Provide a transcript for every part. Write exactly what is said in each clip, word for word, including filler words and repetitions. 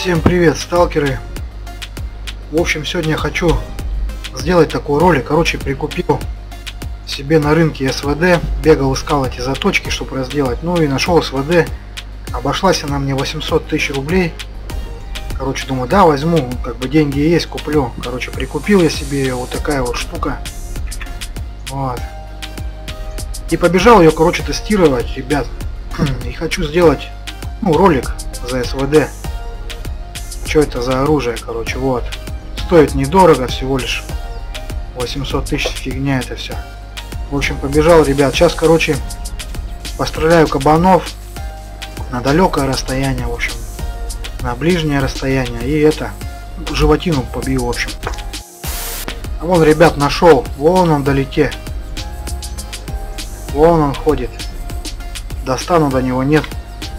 Всем привет, сталкеры! В общем, сегодня я хочу сделать такой ролик. Короче, прикупил себе на рынке эс вэ дэ, бегал, искал эти заточки, чтобы разделать. Ну и нашел эс вэ дэ. Обошлась она мне восемьсот тысяч рублей. Короче, думаю, да, возьму, как бы деньги есть, куплю. Короче, прикупил я себе вот такая вот штука. Вот. И побежал ее, короче, тестировать, ребят. И хочу сделать, ну, ролик за эс вэ дэ. Что это за оружие, короче, вот. Стоит недорого, всего лишь восемьсот тысяч, фигня это все. В общем, побежал, ребят. Сейчас, короче, постреляю кабанов на далекое расстояние, в общем, на ближнее расстояние. И это, животину побью, в общем. А вон, ребят, нашел. Вон он вдалеке. Вон он ходит. Достану до него, нет.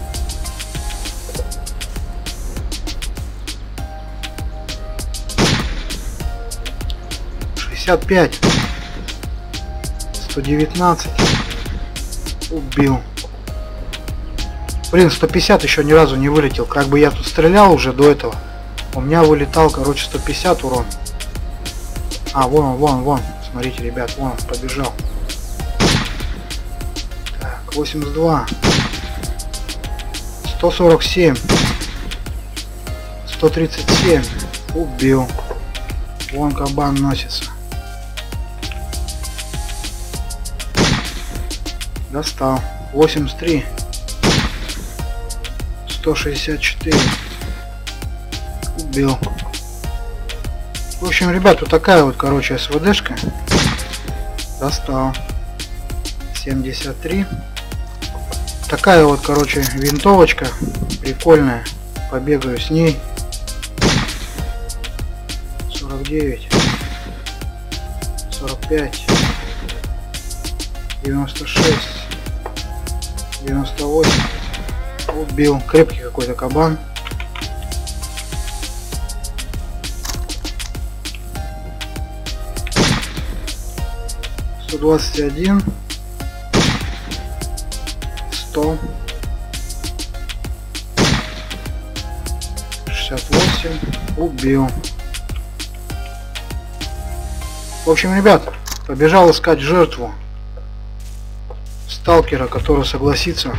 шестьдесят пять. сто девятнадцать. Убил. Блин, сто пятьдесят еще ни разу не вылетел. Как бы я тут стрелял уже до этого. У меня вылетал, короче, сто пятьдесят урон. А, вон он, вон, вон. Смотрите, ребят, вон он побежал. Так, восемьдесят два. сто сорок семь. сто тридцать семь. Убил. Вон кабан носится. Достал. восемьдесят три. сто шестьдесят четыре. Убил. В общем, ребят, вот такая вот, короче, эс вэ дэшка. Достал. семьдесят три. Такая вот, короче, винтовочка. Прикольная. Побегаю с ней. сорок девять. сорок пять. девяносто шесть. девяносто восемь. Убил. Крепкий какой-то кабан. сто двадцать один. сто. шестьдесят восемь. Убил. В общем, ребят, побежал искать жертву. Сталкера, который согласится,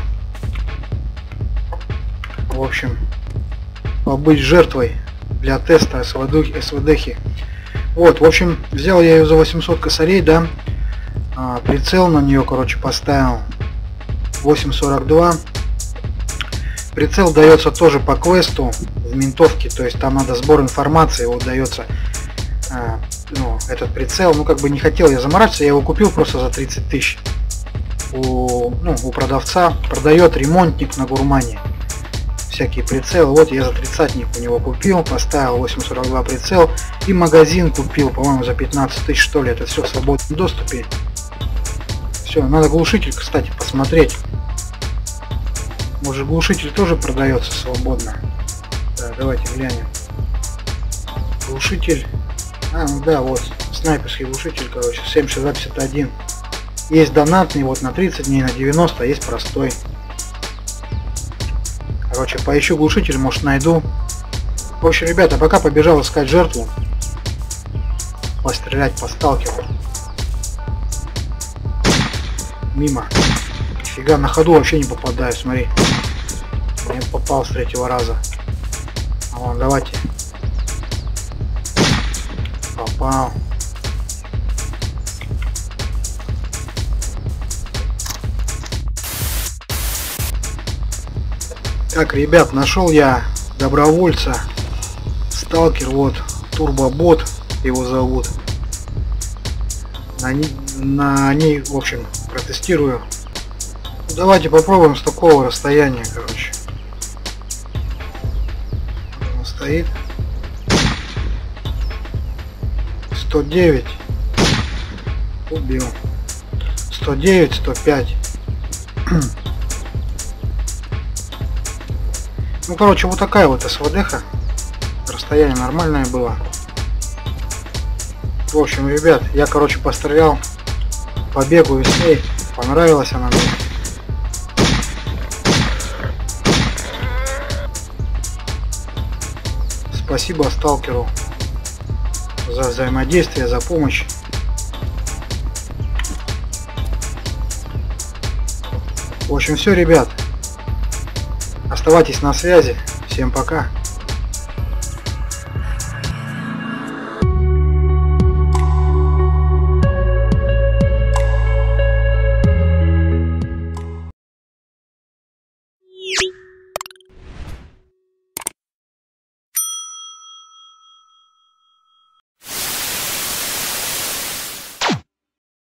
в общем, побыть жертвой для теста эс вэ дэ-хи. Вот, в общем, взял я ее за восемьсот косарей, да, а, прицел на нее, короче, поставил восемь сорок два. Прицел дается тоже по квесту в ментовке, то есть там надо сбор информации, вот дается а, ну, этот прицел. Ну, как бы не хотел я заморачиваться, я его купил просто за тридцать тысяч. У, ну, у продавца продает ремонтник на Гурмане всякие прицелы. Вот я за тридцатник у него купил, поставил восемь сорок два прицел и магазин купил, по-моему, за пятнадцать тысяч, что ли. Это все в свободном доступе. Все, надо глушитель, кстати, посмотреть. Может, глушитель тоже продается свободно. Да, давайте глянем. Глушитель. А, ну да, вот снайперский глушитель, короче, семь шестьдесят пятьдесят один. Есть донатный, вот на тридцать дней, на девяносто, а есть простой. Короче, поищу глушитель, может, найду. В общем, ребята, пока побежал искать жертву. Пострелять по сталкеру. Мимо. Нифига, на ходу вообще не попадаю, смотри. Не попал с третьего раза. А вон, давайте. Попал. Так, ребят, нашел я добровольца, сталкер, вот, турбобот его зовут. На, на ней, в общем, протестирую. Давайте попробуем с такого расстояния, короче. Он стоит. сто девять. Убил. сто девять, сто пять. Ну, короче, вот такая вот эс вэ дэ-ха. Расстояние нормальное было. В общем, ребят, я, короче, пострелял. Побегаю с ней. Понравилась она мне. спасибо сталкеру за взаимодействие, за помощь. В общем, все, ребят. Оставайтесь на связи. Всем пока.